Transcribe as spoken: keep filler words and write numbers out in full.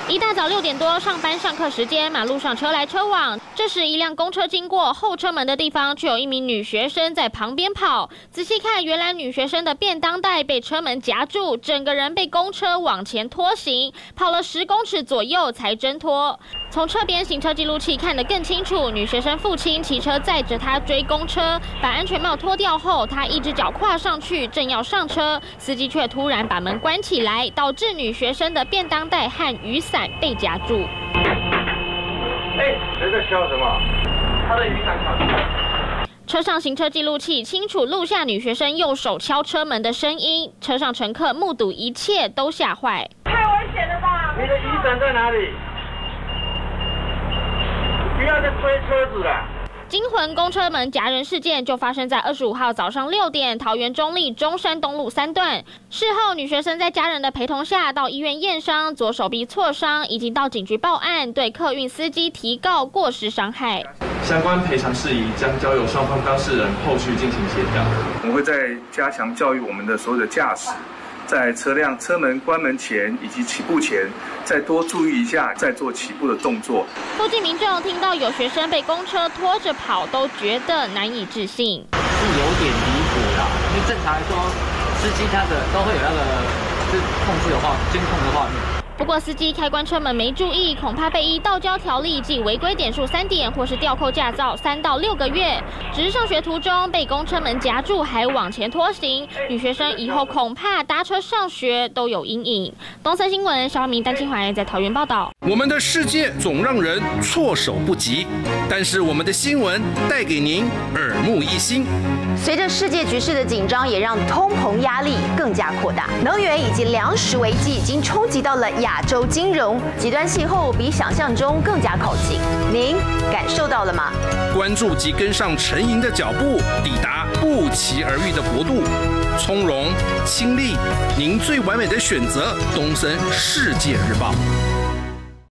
一大早六点多上班上课时间，马路上车来车往。这时一辆公车经过，后车门的地方却有一名女学生在旁边跑。仔细看，原来女学生的便当袋被车门夹住，整个人被公车往前拖行，跑了十公尺左右才挣脱。从侧边行车记录器看得更清楚，女学生父亲骑车载着她追公车，把安全帽脱掉后，她一只脚跨上去，正要上车，司机却突然把门关起来，导致女学生的便当袋和雨伞被夹住。 哎，谁在笑什么？他的雨伞卡住。 车上行车记录器清楚录下女学生用手敲车门的声音，车上乘客目睹一切都吓坏。 太危险了吧！ 你的雨伞在哪里？不要再追车子了。 惊魂公车门夹人事件就发生在二十五号早上六点，桃园中立中山东路三段。事后，女学生在家人的陪同下到医院验伤，左手臂挫伤，已经到警局报案，对客运司机提告过失伤害。 相关赔偿事宜将交由双方当事人后续进行协调。 我们会在加强教育我们的所有的驾驶。在车辆车门关门前以及起步前，再多注意一下，再做起步的动作。 附近民众听到有学生被公车拖着跑，都觉得难以置信， 是有点离谱啦。因为正常来说，司机他的都会有那个是控制的画监控的画面。 不过司机开关车门没注意，恐怕被依道交条例记违规点数三点，或是吊扣驾照三到六个月。只是上学途中被公车门夹住，还往前拖行，女学生以后恐怕搭车上学都有阴影。东森新闻小明丹清怀在桃园报道。 我们的世界总让人措手不及，但是我们的新闻带给您耳目一新。 随着世界局势的紧张，也让通膨压力更加扩大，能源以及粮食危机已经冲击到了亚洲金融，极端气候比想象中更加靠近。您感受到了吗？ 关注及跟上陈莹的脚步，抵达不期而遇的国度，从容亲历，您最完美的选择。东森世界日报。